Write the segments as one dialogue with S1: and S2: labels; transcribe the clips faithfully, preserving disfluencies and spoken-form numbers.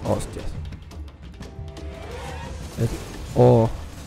S1: Hostias. Oh.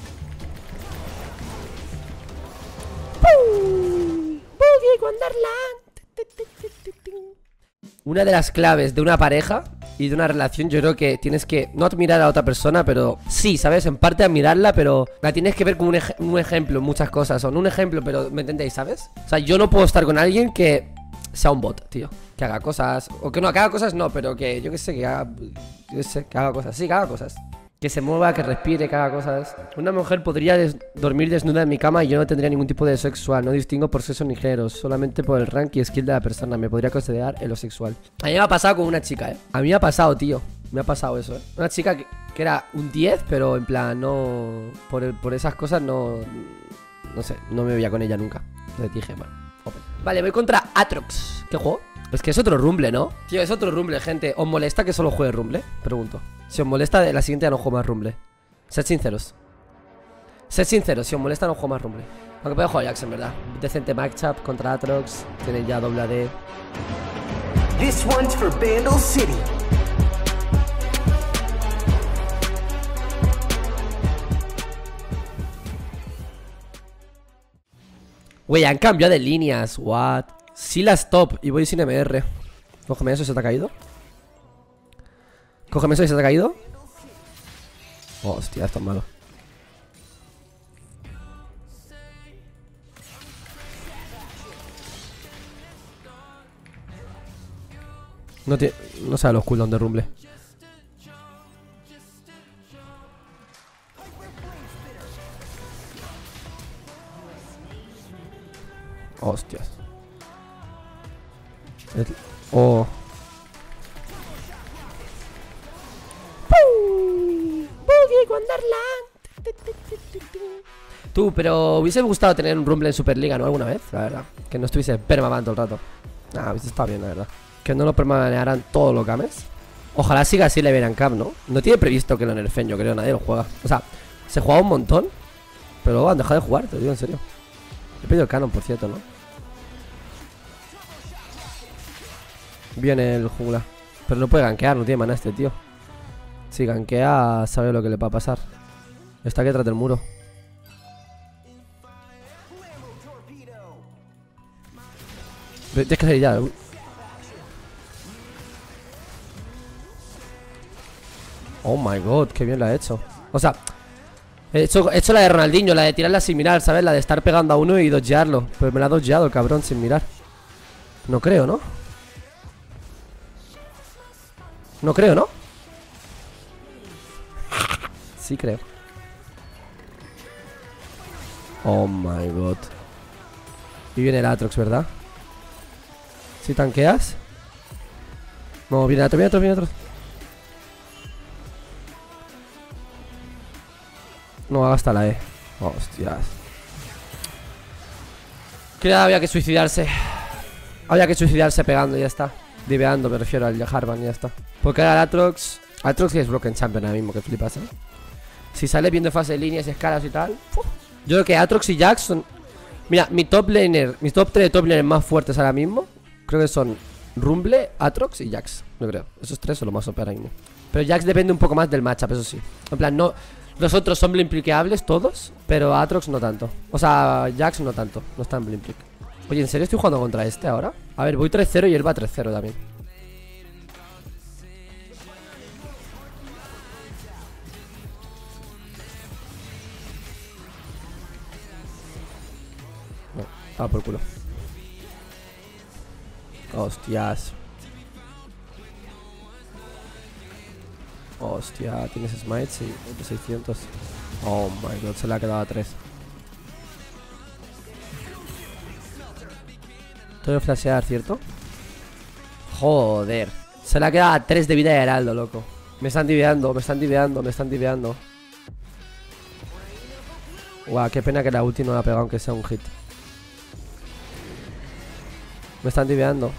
S1: Una de las claves de una pareja y de una relación, yo creo que tienes que no admirar a otra persona, pero sí, ¿sabes? En parte admirarla, pero la tienes que ver como un, ej un ejemplo en muchas cosas. O no un ejemplo, pero ¿me entendéis, sabes? O sea, yo no puedo estar con alguien que sea un bot, tío. Que haga cosas, o que no, que haga cosas no, pero que yo que sé, que haga, yo que sé, que haga cosas, sí, que haga cosas. Que se mueva, que respire, que haga cosas. Una mujer podría des dormir desnuda en mi cama y yo no tendría ningún tipo de sexual. No distingo por sexo ni género, solamente por el rank y skill de la persona. Me podría considerar helosexual. A mí me ha pasado con una chica, eh. A mí me ha pasado, tío. Me ha pasado eso, eh. Una chica que, que era un diez, pero en plan, no... Por, el, por esas cosas no... No sé, no me veía con ella nunca. Entonces dije, bueno, open. Vale, voy contra Atrox. ¿Qué juego? Es que es otro Rumble, ¿no? Tío, es otro Rumble, gente. ¿Os molesta que solo juegue Rumble? Pregunto. Si os molesta, de la siguiente ya no juego más Rumble. Sed sinceros. Sed sinceros, si os molesta no juego más Rumble. Aunque puedo jugar Jax, en verdad. Decente matchup contra Atrox. Tienen ya doble A D.
S2: This one's for Vandal City.
S1: Güey, han cambiado de líneas. What? Sí las top y voy sin M R. Cógeme eso, ¿se te ha caído? Cógeme eso y se te ha caído. Oh, hostia, esto es malo. No tiene... No sabe los cooldowns de Rumble. Hostias. El... Oh. Tú, pero hubiese gustado tener un Rumble en Superliga, ¿no? Alguna vez, la verdad. Que no estuviese permaban todo el rato. Nah, hubiese estado bien, la verdad. Que no lo permanearán todos los games. Ojalá siga así le verán Cap, ¿no? No tiene previsto que lo nerfen, yo creo, nadie lo juega. O sea, se juega un montón, pero luego han dejado de jugar, te lo digo en serio. He pedido el canon, por cierto, ¿no? Viene el jungla. Pero no puede gankear, no tiene mana este tío. Si gankea, sabe lo que le va a pasar. Está aquí detrás del muro. Tienes que salir ya. Oh my god, qué bien la ha hecho. O sea, he hecho, he hecho la de Ronaldinho, la de tirarla sin mirar, ¿sabes? La de estar pegando a uno y dodgearlo. Pero me la ha dodgeado el cabrón sin mirar. No creo, ¿no? No creo, ¿no? Sí creo. Oh my god. Y viene el Atrox, ¿verdad? Si tanqueas. No, viene otro, viene otro, viene otro. No, hasta la E. Hostias. Que había que suicidarse. Había que suicidarse pegando y ya está. Diveando, me refiero al Harvan y ya está. Porque ahora el Atrox. Atrox es Broken Champion ahora mismo, que flipas, ¿eh? Si sale viendo fase de líneas, escalas y tal. ¡Uf! Yo creo que Atrox y Jax son... Mira, mi top laner, mis top tres top laners más fuertes ahora mismo, creo que son Rumble, Atrox y Jax. No creo, esos tres son los más O P ahora mismo. Pero Jax depende un poco más del matchup, eso sí. En plan, no... Los otros son blimpliqueables todos, pero Atrox no tanto. O sea, Jax no tanto, no está en blimplic. Oye, ¿en serio estoy jugando contra este ahora? A ver, voy tres cero y él va tres cero también. No, estaba por culo. Hostias. Hostia, tienes smite, sí, de seiscientos. Oh my god, se le ha quedado a tres. Tengo que flashear, ¿cierto? Joder. Se le ha quedado a tres de vida de Heraldo, loco. Me están diveando, me están diveando, me están diveando. Guau, qué pena que la ulti no la ha pegado aunque sea un hit. Me están diveando.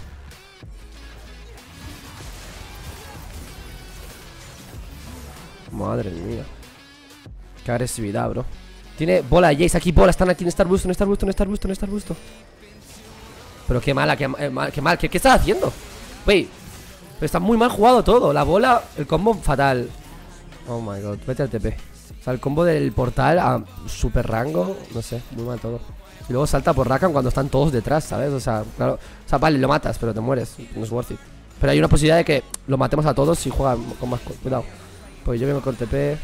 S1: Madre mía. Qué agresividad, bro. Tiene bola, Jace, aquí bola, están aquí en Star Busto, en Star Busto, en Star Busto, en Star Busto. Pero qué mala, qué, eh, mal, qué mal, ¿qué, qué estás haciendo? Wey, Pero está muy mal jugado todo. La bola, el combo fatal. Oh my god, vete al T P. O sea, el combo del portal a super rango. No sé, muy mal todo. Y luego salta por Rakan cuando están todos detrás, ¿sabes? O sea, claro. O sea, vale, lo matas, pero te mueres. No es worth it. Pero hay una posibilidad de que lo matemos a todos si juega con más cuidado. Pues yo vengo con T P.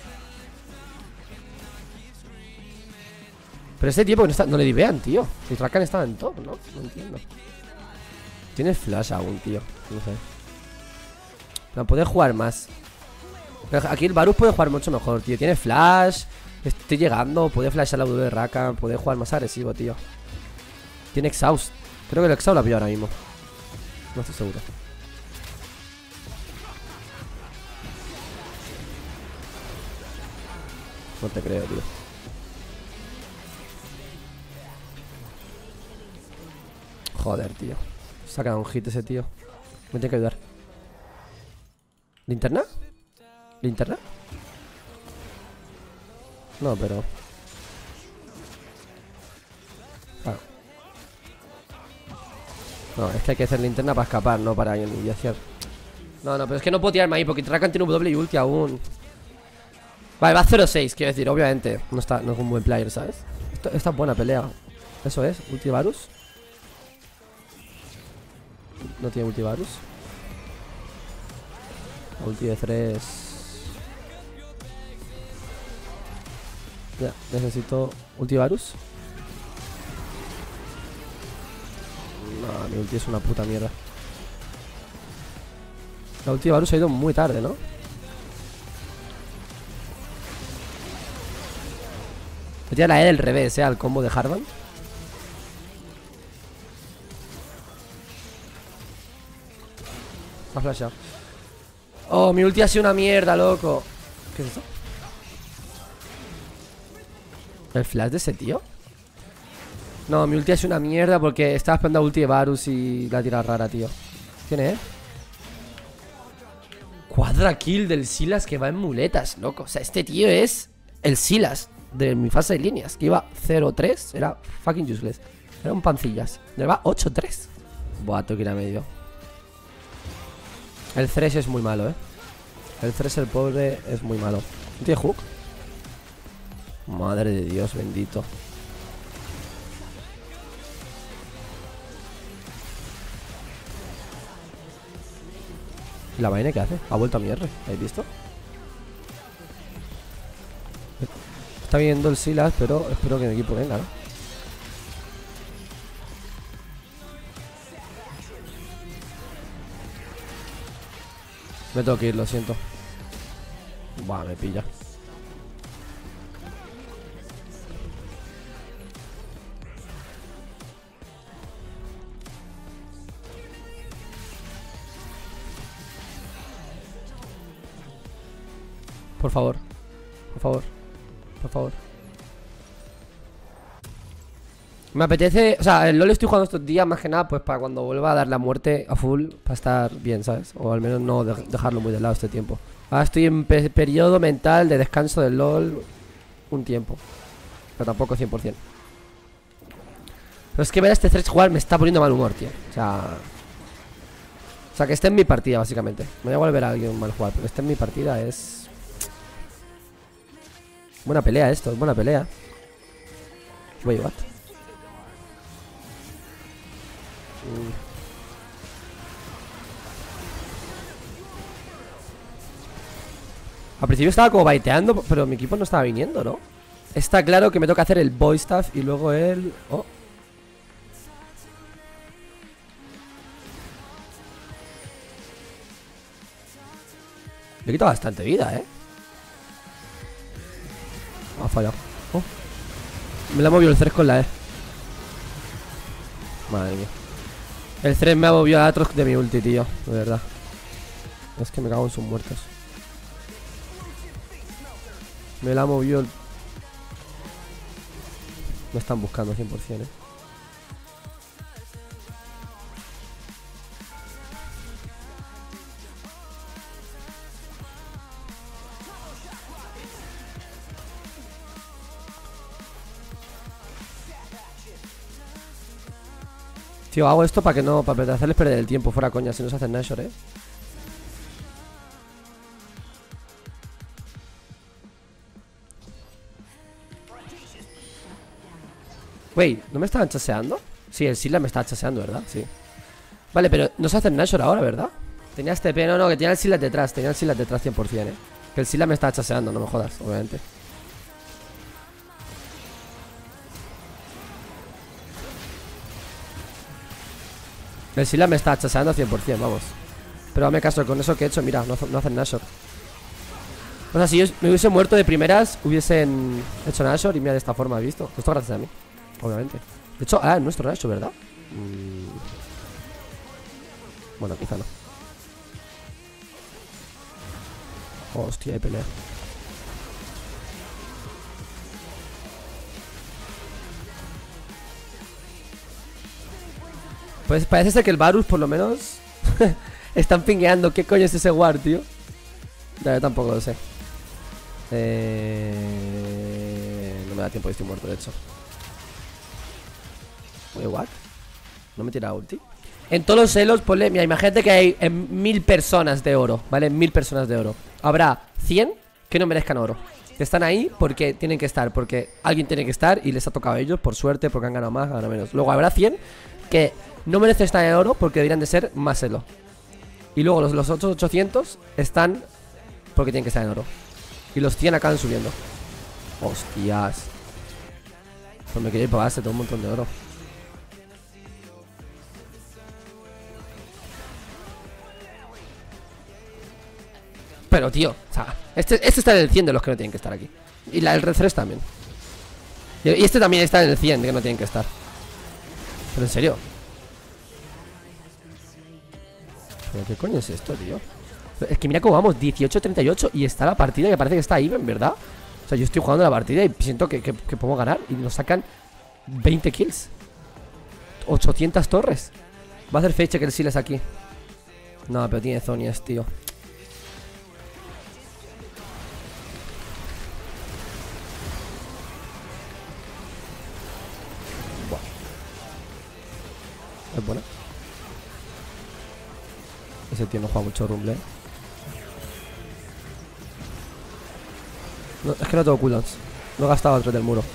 S1: Pero este tío, porque no, está, no le divean, tío. Si Rakan estaba en top, ¿no? No entiendo. Tiene flash aún, tío. No sé. No, puede jugar más. Aquí el Varus puede jugar mucho mejor, tío. Tiene flash. Estoy llegando. Puede flashar la W de Rakan. Puede jugar más agresivo, tío. Tiene Exhaust. Creo que el Exhaust la pillo ahora mismo. No estoy seguro. No te creo, tío. Joder, tío. Se ha quedado un hit ese tío. Me tiene que ayudar. ¿Linterna? ¿Linterna? No, pero... Ah. No, es que hay que hacer linterna para escapar, no para iniciar. No, no, pero es que no puedo tirarme ahí porque Rakan tiene W y ulti aún. Vale, va cero seis, quiero decir, obviamente. No está, no es un buen player, ¿sabes? Esto, esta es buena pelea. Eso es, ulti Varus. No tiene ulti Varus. Ulti de tres. Ya, necesito ulti Varus. No, mi ulti es una puta mierda. La ulti Varus ha ido muy tarde, ¿no? Metía la E del revés, ¿eh? Al combo de Harvan. Me ha flashado. Oh, mi ulti ha sido una mierda, loco. ¿Qué es esto? ¿El flash de ese tío? No, mi ulti ha sido una mierda porque estaba esperando a ulti de Varus y la tira rara, tío. ¿Quién es? Cuadra kill del Sylas que va en muletas, loco. O sea, este tío es el Sylas de mi fase de líneas, que iba cero tres. Era fucking useless. Era un pancillas. Le va ocho tres. Buah, tengo que ir a medio. El Thresh es muy malo, eh. El Thresh, el pobre, es muy malo. ¿No tiene hook? Madre de Dios, bendito. ¿Y la vaina qué hace? Ha vuelto a mi R, ¿habéis visto? Está viendo el Sylas, pero espero que mi equipo venga, ¿no? Me tengo que ir, lo siento. Buah, me pilla. Por favor. Por favor. Por favor. Me apetece, o sea, el LoL estoy jugando estos días más que nada pues para cuando vuelva a dar la muerte a full, para estar bien, ¿sabes? O al menos no de dejarlo muy de lado este tiempo. Ahora estoy en pe periodo mental de descanso del LoL un tiempo, pero tampoco cien por cien. Pero es que ver a este Thresh jugar me está poniendo mal humor, tío. O sea... O sea, que esté en mi partida, básicamente. Me da igual ver a alguien mal jugar, pero que esté en mi partida es... Buena pelea esto, es buena pelea. Wait, what? Al principio estaba como baiteando, pero mi equipo no estaba viniendo, ¿no? Está claro que me toca hacer el boy stuff y luego el... Oh. Le he quitado bastante vida, ¿eh? Ha fallado. Oh. Me la ha movido el Thresh con la E. Madre mía. El Thresh me ha movido a Atrox de mi ulti, tío. De verdad. Es que me cago en sus muertos. Me la ha movido el... Me están buscando cien por cien, eh. Tío, hago esto para que no... Para hacerles perder el tiempo. Fuera coña, si no se hacen Nashor, eh. Wait, ¿no me estaban chaseando? Sí, el Sila me estaba chaseando, ¿verdad? Sí. Vale, pero no se hace el Nashor ahora, ¿verdad? Tenía este P, no, no, que tenía el Sila detrás. Tenía el Sila detrás cien por cien, eh. Que el Sila me estaba chaseando, no me jodas, obviamente. El Sila me está chaseando cien por cien, vamos. Pero dame caso, con eso que he hecho, mira, no, no hacen Nashor. O sea, si yo me hubiese muerto de primeras, hubiesen hecho Nashor y mira de esta forma, ¿has visto? Esto gracias a mí, obviamente. De hecho, ah, es nuestro Nashor, ¿verdad? Mm. Bueno, quizá no. Hostia, hay pelea. Pues parece ser que el Varus, por lo menos, están pingueando. ¿Qué coño es ese War, tío? Ya, yo tampoco lo sé. Eh... No me da tiempo, estoy muerto, de hecho. Oye, ¿what? ¿No me tira ulti? En todos los celos, ponle, mira, imagínate que hay en mil personas de oro, ¿vale? Mil personas de oro. Habrá cien que no merezcan oro, que están ahí porque tienen que estar, porque alguien tiene que estar y les ha tocado a ellos, por suerte, porque han ganado más, han ganado menos. Luego habrá cien que no merecen estar en oro porque deberían de ser más elo. Y luego los, los otros ochocientos están porque tienen que estar en oro. Y los cien acaban subiendo. Hostias. Pues me quería ir para base, tengo un montón de oro. Pero tío, o sea, este, este está en el cien de los que no tienen que estar aquí. Y la, el Red tres también. Y, y este también está en el cien de que no tienen que estar. Pero en serio. ¿Pero qué coño es esto, tío? Es que mira cómo vamos, dieciocho treinta y ocho. Y está la partida que parece que está even, ¿verdad? O sea, yo estoy jugando la partida y siento que, que, que podemos ganar. Y nos sacan veinte kills, ochocientas torres. Va a hacer fecha que el Silas aquí. No, pero tiene zonias, tío. Buah. Es buena. Ese tío no juega mucho Rumble. No, es que no tengo cooldowns. No he gastado otro del muro.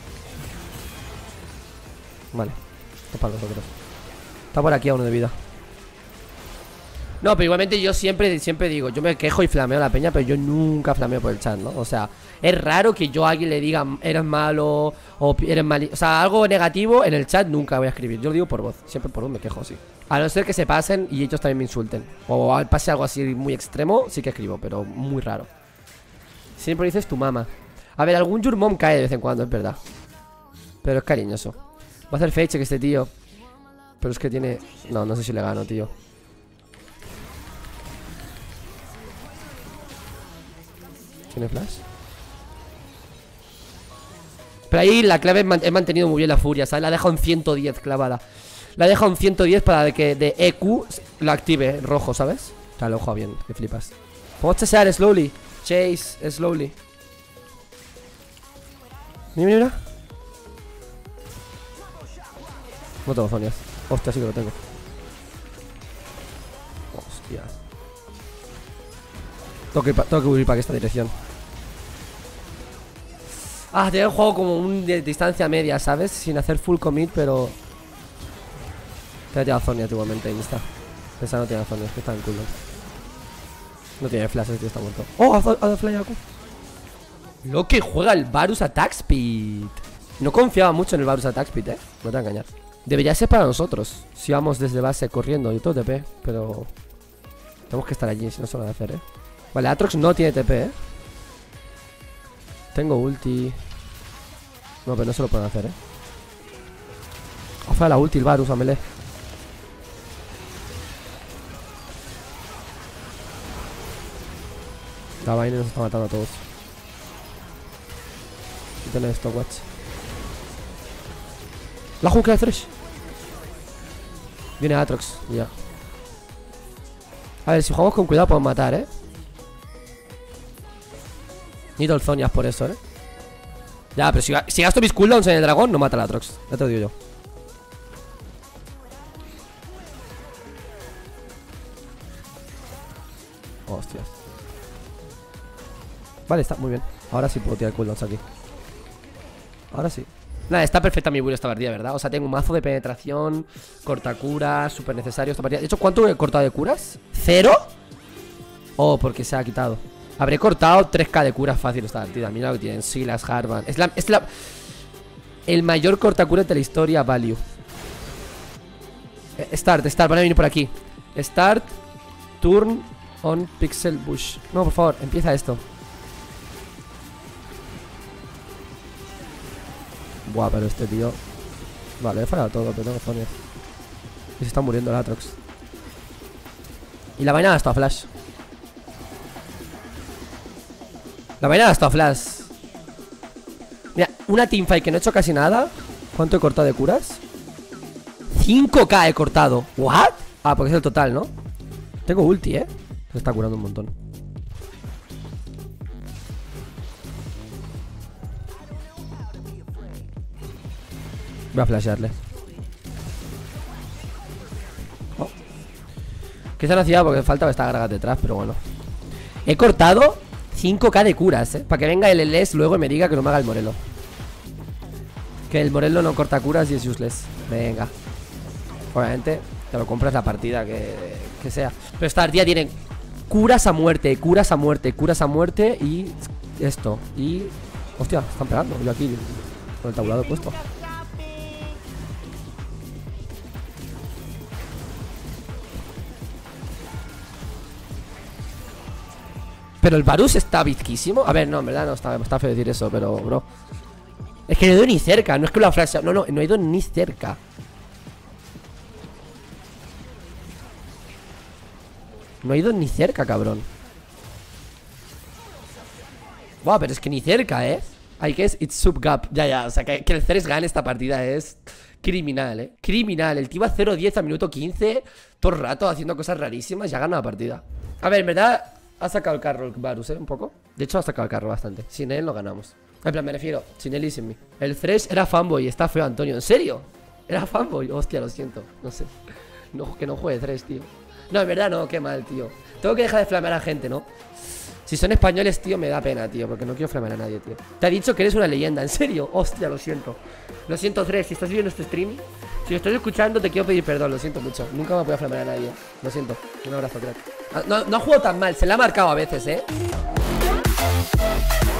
S1: Vale. Esto para nosotros. Está por aquí a uno de vida. No, pero igualmente yo siempre, siempre digo, yo me quejo y flameo a la peña, pero yo nunca flameo por el chat, ¿no? O sea, es raro que yo a alguien le diga eres malo o eres mal. O sea, algo negativo en el chat nunca voy a escribir. Yo lo digo por voz, siempre por voz me quejo, sí. A no ser que se pasen y ellos también me insulten. O pase algo así muy extremo, sí que escribo, pero muy raro. Siempre dices tu mamá. A ver, algún Jurmom cae de vez en cuando, es verdad. Pero es cariñoso. Va a hacer feche que este tío. Pero es que tiene... No, no sé si le gano, tío. ¿Tiene flash? Pero ahí la clave he mantenido muy bien la furia, ¿sabes? La deja en ciento diez clavada. La deja en ciento diez para que de E Q la active rojo, ¿sabes? O sea, lo ojo bien, que flipas. Podemos chasear slowly. Chase slowly. Mira, mira, mira. No tengo zonias. Hostia, sí que lo tengo. Hostia. Tengo que ir para, tengo que ir para esta dirección. Ah, tengo el juego como un de distancia media, ¿sabes? Sin hacer full commit, pero... Te ha tirado zonias igualmente, ahí está. Esa no tiene zonias, que está en culo. No tiene flash, ese tío está muerto. ¡Oh! Ha dado flash Aku. Lo que juega el Varus Attack Speed. No confiaba mucho en el Varus Attack Speed, eh. No te voy a engañar. Debería ser para nosotros. Si vamos desde base corriendo. Yo tengo T P, pero... Tenemos que estar allí, si no se lo van a hacer, eh. Vale, Atrox no tiene T P, eh. Tengo ulti. No, pero no se lo pueden hacer, eh. Ofa la ulti, el Varus a melee. La vaina nos está matando a todos. Quítale esto, watch. La jungla de Thresh. Viene Atrox, ya. A ver, si jugamos con cuidado podemos matar, eh. Ni Dolzonias por eso, eh. Ya, pero si, si gasto mis cooldowns en el dragón, no mata a Atrox. Ya te lo digo yo. Hostias. Vale, está muy bien. Ahora sí puedo tirar cooldowns aquí. Ahora sí. Nada, está perfecta mi build esta partida, ¿verdad? O sea, tengo un mazo de penetración, cortacuras, súper necesario esta partida. De hecho, ¿cuánto he cortado de curas? ¿Cero? Oh, porque se ha quitado. Habré cortado tres K de curas fácil esta partida. Mira lo que tienen, Silas, Harvan. Es la... Es la... El mayor cortacuras de la historia, value. eh, Start, start, van a venir por aquí. Start, turn on pixel bush. No, por favor, empieza esto. Buah, pero este tío... Vale, he fallado todo, pero tengo cojones. Y se está muriendo el Atrox. Y la vaina ha estado flash. La vaina ha estado flash. Mira, una teamfight que no he hecho casi nada. ¿Cuánto he cortado de curas? cinco K he cortado. ¿What? Ah, porque es el total, ¿no? Tengo ulti, ¿eh? Se está curando un montón. Voy a flashearle. Oh. Quizá no hacía porque falta esta garga detrás, pero bueno. He cortado cinco K de curas, eh. Para que venga el L S luego y me diga que no me haga el Morelo. Que el Morelo no corta curas y es useless. Venga. Obviamente te lo compras la partida que, que sea. Pero esta partida tiene curas a muerte, curas a muerte, curas a muerte y esto. Y... Hostia, están pegando. Yo aquí con el tabulador puesto. Pero el Varus está bizquísimo. A ver, no, en verdad no está, está feo decir eso, pero, bro. Es que no he ido ni cerca, no es que lo ha flasheado. No, no, no he ido ni cerca. No he ido ni cerca, cabrón. Buah, pero es que ni cerca, ¿eh? I guess it's sub gap. Ya, ya, o sea, que, que el Ceres gane esta partida es criminal, ¿eh? Criminal. El tío va cero diez a minuto quince todo el rato haciendo cosas rarísimas y ha ganado la partida. A ver, en verdad... Ha sacado el carro el Varus, ¿eh? Un poco. De hecho, ha sacado el carro bastante. Sin él lo ganamos. En plan, me refiero, sin él y sin mí. El Thresh era fanboy, está feo, Antonio. ¿En serio? Era fanboy. Hostia, lo siento. No sé. No, que no juegue Thresh, tío. No, en verdad no, qué mal, tío. Tengo que dejar de flamear a gente, ¿no? Si son españoles, tío, me da pena, tío. Porque no quiero flamear a nadie, tío. Te ha dicho que eres una leyenda, ¿en serio? Hostia, lo siento. Lo siento, Thresh, si estás viendo este stream, si lo estás escuchando, te quiero pedir perdón, lo siento mucho. Nunca me voy a flamear a nadie. Lo siento. Un abrazo, crack. No, no ha jugado tan mal, se le ha marcado a veces, ¿eh?